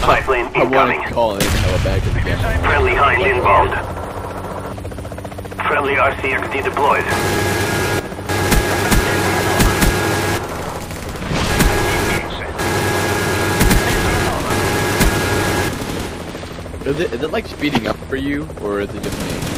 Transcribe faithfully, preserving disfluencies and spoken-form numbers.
Spy plane I incoming. wanted to call it hella back at the game. Friendly Hind inbound. Friendly R C X D deployed. Is it, is it like speeding up for you, or is it just me?